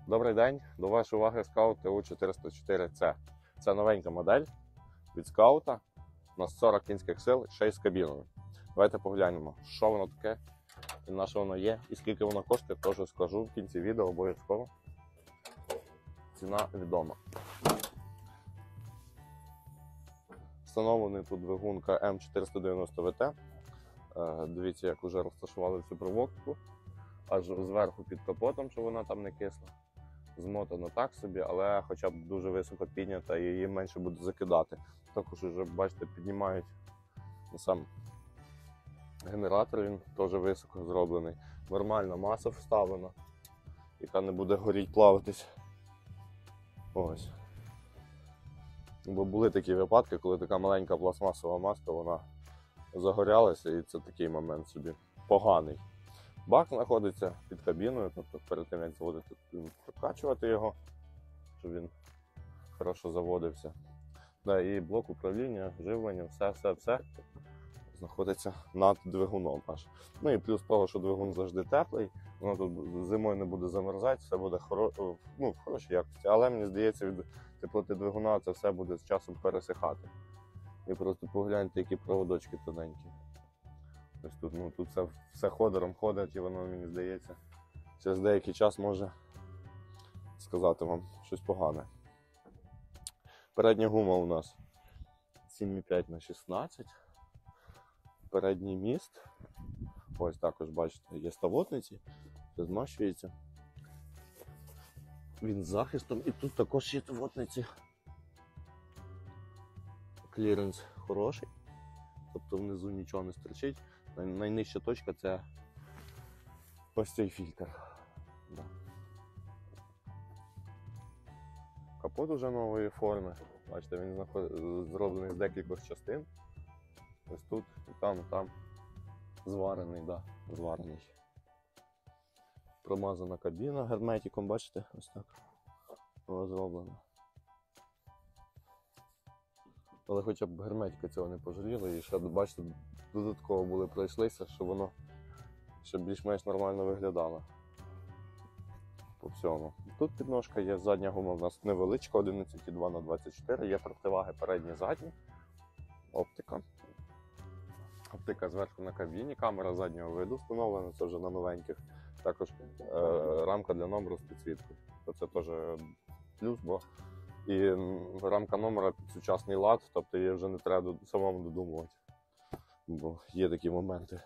Добрий день, до вашої уваги Scout TU404C. Це новенька модель від Scout на 40 кінських сил, ще й з кабіною. Давайте поглянемо, що воно таке, і на що воно є, і скільки воно коштує, теж скажу в кінці відео обов'язково. Ціна відома. Встановлений тут двигун КМ490ВТ. Дивіться, як вже розташували цю проводку. Аж зверху під капотом, щоб вона там не кисла. Змотано так собі, але хоча б дуже високо піднята і її менше буде закидати. Також вже, бачите, піднімають сам генератор, він теж високо зроблений. Нормальна маса вставлена, яка не буде горіти, плаватись. Ось. Бо були такі випадки, коли така маленька пластмасова маска, вона загорялася, і це такий момент собі поганий. Бак знаходиться під кабіною, тобто перед тим, як заводити, прокачувати його, щоб він хорошо заводився. Да, і блок управління, живлення, все знаходиться над двигуном аж. Ну і плюс того, що двигун завжди теплий, воно тут зимою не буде замерзати, все буде в хорошій якості. Але мені здається, від теплоти двигуна це все буде з часом пересихати. І просто погляньте, які проводочки тоненькі. Ось тут все ходором ходить, і воно, мені здається, через деякий час може сказати вам щось погане. Передня гума у нас 7,5х16. Передній міст. Ось також, бачите, є ставотниці, все змащується. Він з захистом, і тут також є ставотниці. Кліренс хороший, тобто внизу нічого не стерчить. Найнижча точка – це ось цей фільтр. Да. Капот уже нової форми. Бачите, він зроблений з декількох частин. Ось тут, і там зварений, да, зварений. Промазана кабіна герметиком, бачите, ось так вона зроблена. Але хоча б герметика цього не пожаліла, і ще, бачите, додатково були пройшлися, щоб воно ще більш-менш нормально виглядало по всьому. Тут підножка є, задня гума у нас невеличка, 11,2х24, є противаги передні, задні, оптика. Оптика зверху на кабіні, камера заднього виду встановлена, це вже на новеньких. Також рамка для номеру з підсвіткою. Це теж плюс, бо і рамка номера під сучасний лад, тобто її вже не треба самому додумувати. Бо є такі моменти.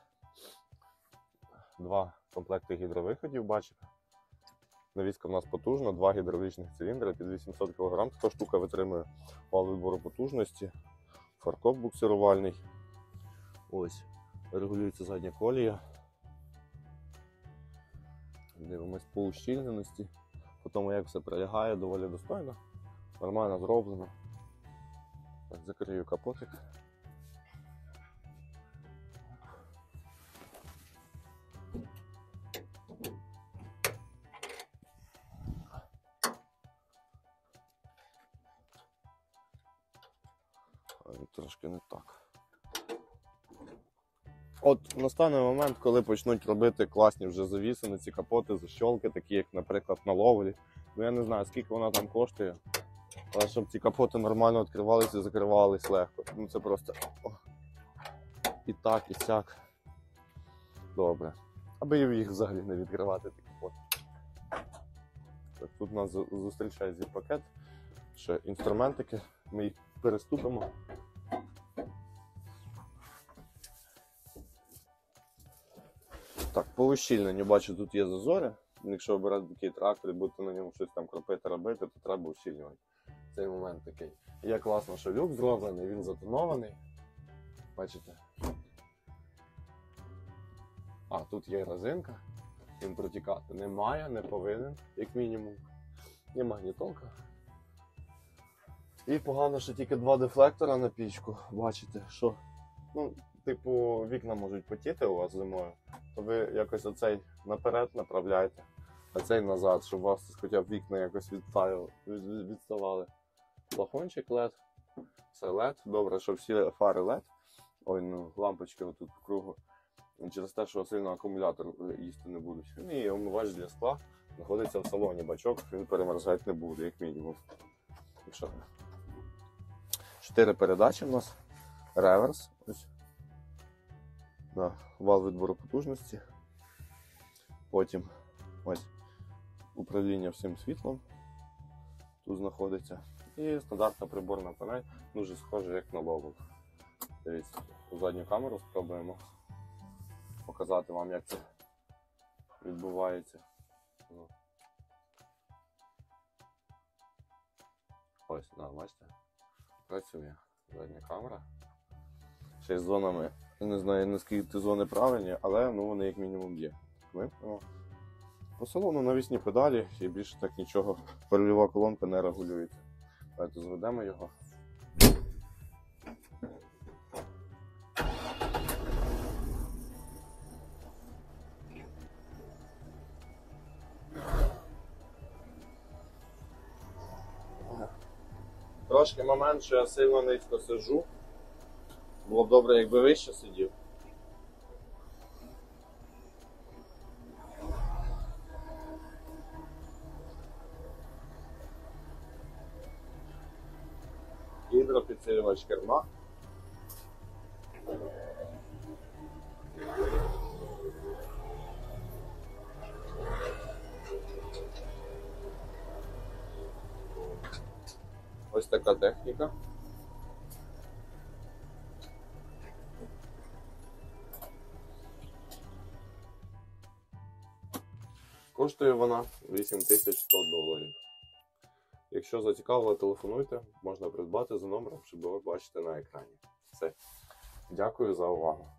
Два комплекти гідровиходів, бачите. Навіска в нас потужна, два гідравлічних циліндри під 800 кг. Така штука витримує вал відбору потужності. Фаркоп буксирувальний. Ось, регулюється задня колія. Дивимось по ущільненості. По тому, як все прилягає, доволі достойно. Нормально зроблено. Так, закрию капотик. Трошки не так. От настане момент, коли почнуть робити класні вже завіси на ці капоти, защолки, такі як, наприклад, на ловлі. Ну я не знаю, скільки вона там коштує, але щоб ці капоти нормально відкривалися і закривались легко. Ну це просто і так, і сяк. Добре. Аби їх взагалі не відкривати, ті капоти. Так, тут нас зустрічає зіп-пакет, ще інструментики, ми їх переступимо. Так, по ущільненню, бачу, тут є зазори. Якщо обирати такий трактор і будете на ньому щось там кропити, робити, то треба ущільнювати. Цей момент такий. Є класно, що люк зроблений, він затонований. Бачите? А, тут є резинка. Він протікати не має, не повинен, як мінімум. Є магнітолка. І погано, що тільки два дефлектора на пічку. Бачите, що, ну, типу, вікна можуть потіти у вас зимою, то ви якось оцей наперед направляєте, а цей назад, щоб у вас хоча б вікна якось відставали. Плафончик LED, все LED, добре, що всі фари LED. Ой, ну, лампочки отут по кругу, через те, що сильно акумулятор їсти не будуть. І омивач для скла, знаходиться в салоні. Бачок він перемерзати не буде, як мінімум. 4 передачі у нас, реверс, ось. Да, вал відбору потужності. Потім ось управління всім світлом тут знаходиться. І стандартна приборна панель, дуже схожа як на Lowell. Дивіться, у задню камеру спробуємо показати вам, як це відбувається. Ось, да, бачите, працює задня камера. Ще й з зонами, не знаю наскільки ті зони правильні, але ну, вони як мінімум є. Вимкнемо. По салону навісні педалі і більше так нічого, перельова колонка не регулюється. Давайте зведемо його. Трошки момент, що я сильно низько сиджу. Було б добре, якби вище сидів. Гідропідсилювач керма. Ось така техніка. Коштує вона $8100. Якщо зацікавило, телефонуйте, можна придбати за номером, що ви бачите на екрані. Все. Дякую за увагу.